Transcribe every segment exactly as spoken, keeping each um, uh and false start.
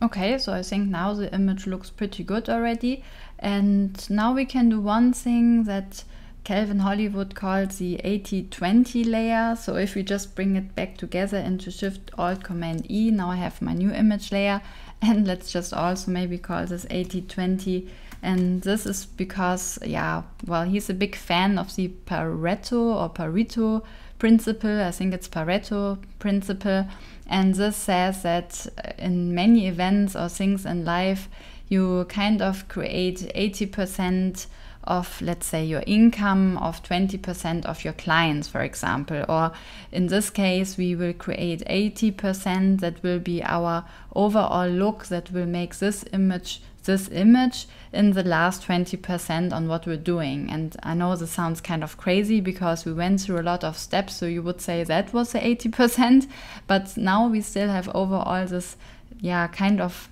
Okay, so I think now the image looks pretty good already. And now we can do one thing that Calvin Hollywood called the eighty twenty layer. So if we just bring it back together into Shift Alt Command E, now I have my new image layer. And let's just also maybe call this eighty twenty. And this is because, yeah, well, he's a big fan of the Pareto or Pareto principle. I think it's Pareto principle. And this says that in many events or things in life, you kind of create eighty percent of, let's say, your income, of twenty percent of your clients, for example. Or in this case, we will create eighty percent that will be our overall look that will make this image this image in the last twenty percent on what we're doing. And I know this sounds kind of crazy because we went through a lot of steps, so you would say that was the eighty percent, but now we still have overall this, yeah, kind of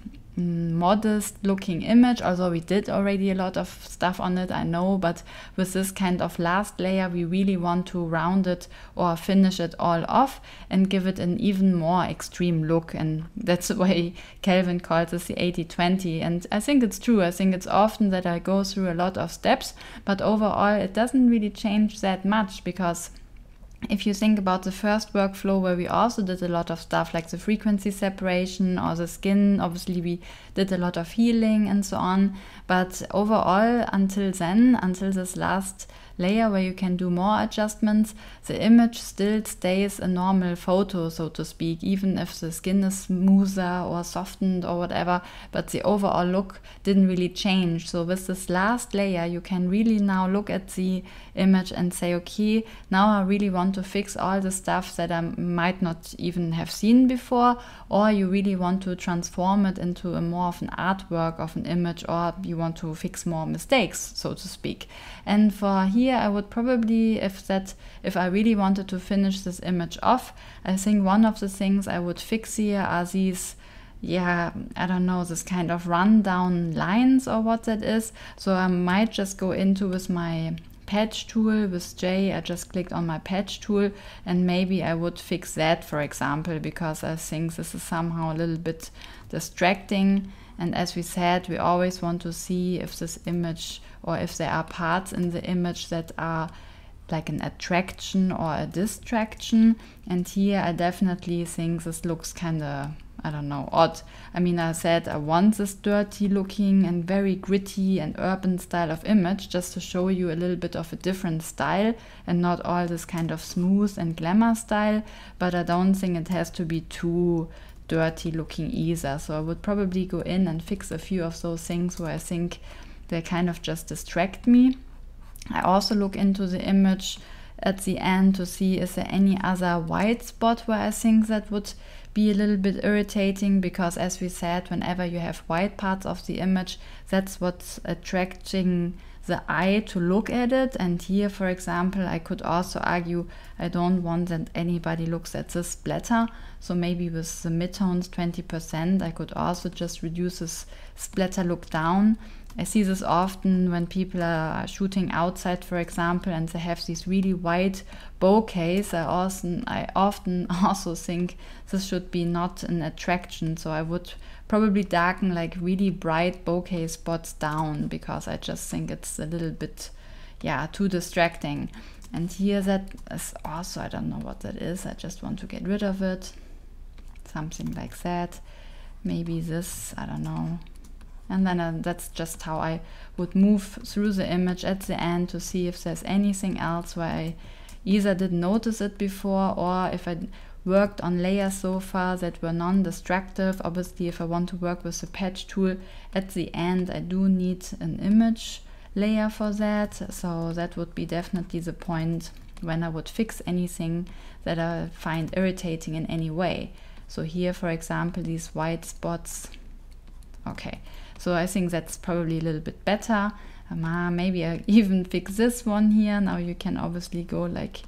modest looking image, although we did already a lot of stuff on it, I know, but with this kind of last layer we really want to round it or finish it all off and give it an even more extreme look. And that's the way Calvin calls this the eighty twenty, and I think it's true. I think it's often that I go through a lot of steps, but overall it doesn't really change that much, because if you think about the first workflow where we also did a lot of stuff like the frequency separation or the skin, obviously we did a lot of healing and so on. But overall, until then, until this last layer where you can do more adjustments, the image still stays a normal photo, so to speak, even if the skin is smoother or softened or whatever, but the overall look didn't really change. So with this last layer, you can really now look at the image and say, okay, now I really want to fix all the stuff that I might not even have seen before, or you really want to transform it into a more of an artwork of an image, or you want to fix more mistakes, so to speak. And for here, I would probably, if that, if I really wanted to finish this image off, I think one of the things I would fix here are these, yeah, I don't know, this kind of rundown lines or what that is. So I might just go into with my patch tool with J, I just clicked on my patch tool, and maybe I would fix that, for example, because I think this is somehow a little bit distracting. And as we said, we always want to see if this image, or if there are parts in the image that are like an attraction or a distraction. And here I definitely think this looks kind of, I don't know, odd. I mean, I said I want this dirty looking and very gritty and urban style of image, just to show you a little bit of a different style and not all this kind of smooth and glamour style. But I don't think it has to be too dirty looking either. So I would probably go in and fix a few of those things where I think they kind of just distract me. I also look into the image at the end to see is there any other white spot where I think that would be a little bit irritating, because as we said, whenever you have white parts of the image, that's what's attracting the eye to look at it. And here, for example, I could also argue I don't want that anybody looks at this splatter. So maybe with the midtones twenty percent, I could also just reduce this splatter look down. I see this often when people are shooting outside, for example, and they have these really white bokehs. I often, I often also think this should be not an attraction. So I would probably darken like really bright bokeh spots down, because I just think it's a little bit, yeah, too distracting. And here that is also, I don't know what that is. I just want to get rid of it. Something like that. Maybe this, I don't know. And then uh, that's just how I would move through the image at the end to see if there's anything else where I either didn't notice it before, or if I worked on layers so far that were non-destructive. Obviously, if I want to work with the patch tool at the end, I do need an image layer for that. So that would be definitely the point when I would fix anything that I find irritating in any way. So here, for example, these white spots. Okay. So I think that's probably a little bit better. Um, uh, maybe I even fix this one here. Now you can obviously go like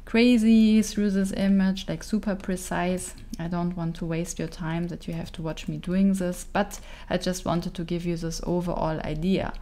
crazy through this image, like super precise. I don't want to waste your time that you have to watch me doing this, but I just wanted to give you this overall idea.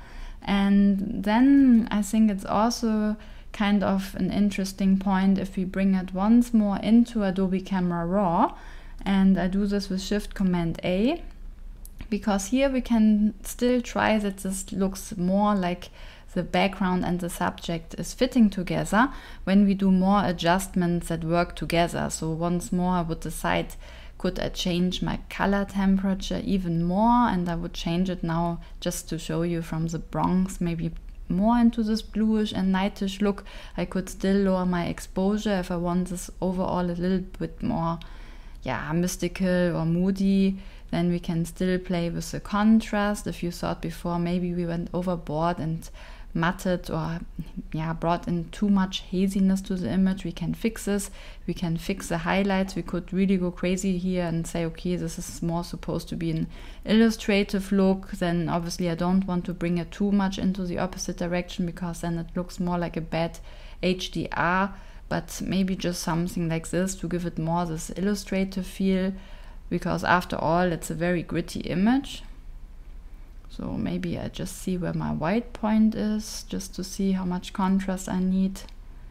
And then I think it's also kind of an interesting point if we bring it once more into Adobe Camera Raw, and I do this with Shift Command A. because here we can still try that this looks more like the background and the subject is fitting together when we do more adjustments that work together. So once more I would decide, could I change my color temperature even more, and I would change it now just to show you from the bronze maybe more into this bluish and nightish look. I could still lower my exposure if I want this overall a little bit more yeah, mystical or moody. Then we can still play with the contrast. If you thought before maybe we went overboard and matted or yeah brought in too much haziness to the image, we can fix this. We can fix the highlights. We could really go crazy here and say, okay, this is more supposed to be an illustrative look. Then obviously I don't want to bring it too much into the opposite direction, because then it looks more like a bad H D R. But maybe just something like this to give it more this illustrative feel, because after all it's a very gritty image. So maybe I just see where my white point is, just to see how much contrast I need.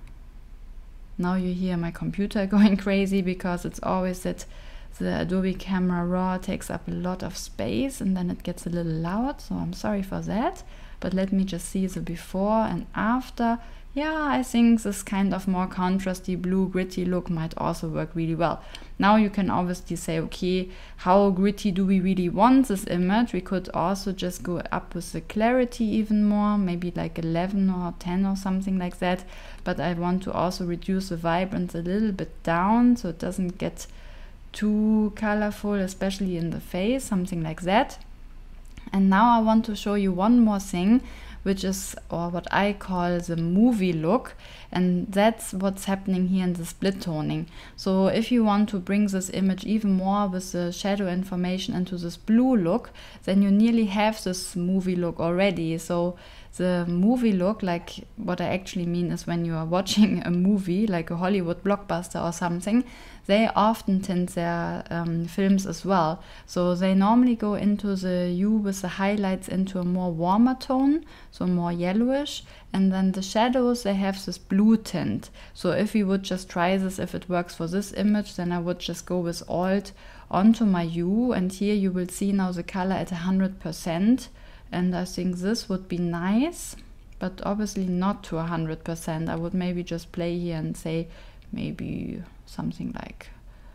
Now you hear my computer going crazy, because it's always that the Adobe Camera Raw takes up a lot of space and then it gets a little loud, so I'm sorry for that. But let me just see the before and after. Yeah, I think this kind of more contrasty blue gritty look might also work really well. Now you can obviously say, okay, how gritty do we really want this image? We could also just go up with the clarity even more, maybe like eleven or ten or something like that. But I want to also reduce the vibrance a little bit down, so it doesn't get too colorful, especially in the face, something like that. And now I want to show you one more thing, which is, or what I call the movie look, and that's what's happening here in the split toning. So if you want to bring this image even more with the shadow information into this blue look, then you nearly have this movie look already. So the movie look, like what I actually mean is when you are watching a movie, like a Hollywood blockbuster or something, they often tint their um, films as well. So they normally go into the hue with the highlights into a more warmer tone, so more yellowish, and then the shadows, they have this blue tint. So if we would just try this, if it works for this image, then I would just go with Alt onto my hue, and here you will see now the color at one hundred percent. And I think this would be nice, but obviously not to one hundred percent. I would maybe just play here and say maybe something like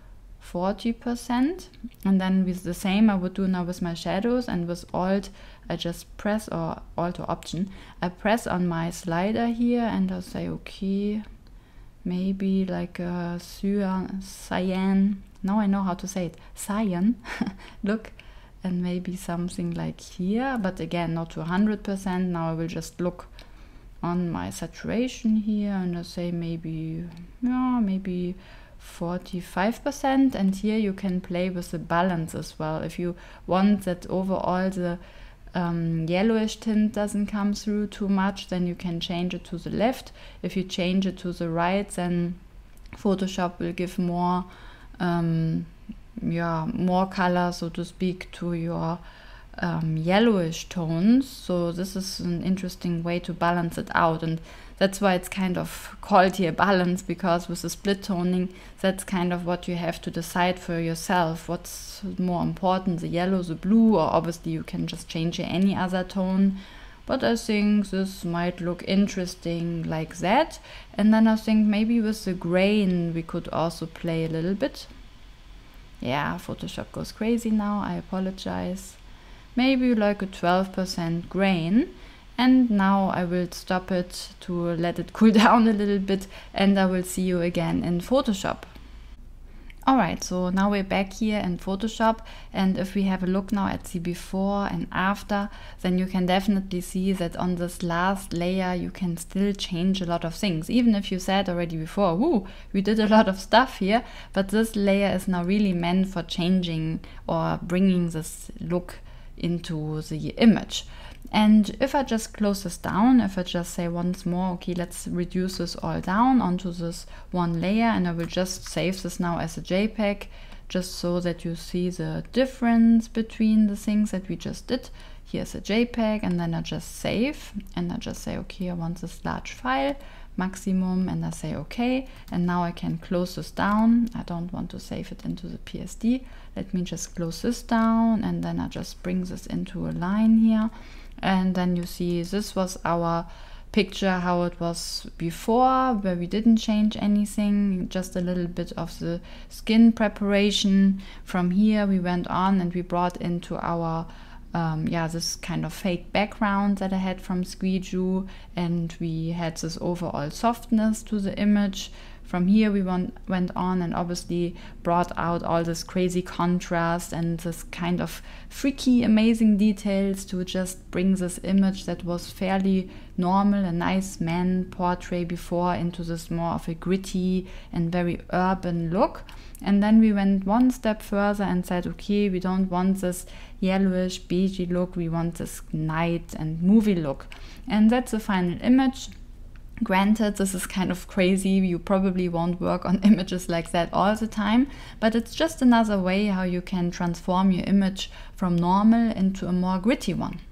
forty percent. And then with the same I would do now with my shadows, and with Alt I just press, or Alt or Option, I press on my slider here and I'll say, okay, maybe like a cyan, cyan, now I know how to say it, cyan look. And maybe something like here, but again not to one hundred percent. Now I will just look on my saturation here and I say maybe, yeah, maybe forty-five percent. And here you can play with the balance as well. If you want that overall the um, yellowish tint doesn't come through too much, then you can change it to the left. If you change it to the right, then Photoshop will give more um, yeah, more color, so to speak, to your um, yellowish tones. So this is an interesting way to balance it out, and that's why it's kind of called here balance, because with the split toning, that's kind of what you have to decide for yourself. What's more important, the yellow, the blue, or obviously you can just change any other tone. But I think this might look interesting like that. And then I think maybe with the grain we could also play a little bit. Yeah, Photoshop goes crazy now, I apologize. Maybe like a twelve percent grain. And now I will stop it to let it cool down a little bit, and I will see you again in Photoshop. Alright, so now we're back here in Photoshop, and if we have a look now at the before and after, then you can definitely see that on this last layer you can still change a lot of things. Even if you said already before, whoo, we did a lot of stuff here, but this layer is now really meant for changing or bringing this look into the image. And if I just close this down, if I just say once more, okay, let's reduce this all down onto this one layer, and I will just save this now as a JPEG, just so that you see the difference between the things that we just did. Here's a JPEG, and then I just save, and I just say, okay, I want this large file, maximum, and I say okay, and now I can close this down. I don't want to save it into the P S D. Let me just close this down, and then I just bring this into a line here, and then you see this was our picture how it was before, where we didn't change anything, just a little bit of the skin preparation. From here we went on and we brought into our Um, yeah, this kind of fake background that I had from Squeejoo, and we had this overall softness to the image. From here we went, went on and obviously brought out all this crazy contrast and this kind of freaky, amazing details to just bring this image that was fairly normal, a nice man portrait before, into this more of a gritty and very urban look. And then we went one step further and said, okay, we don't want this yellowish, beigey look, we want this night and movie look. And that's the final image. Granted, this is kind of crazy, you probably won't work on images like that all the time, but it's just another way how you can transform your image from normal into a more gritty one.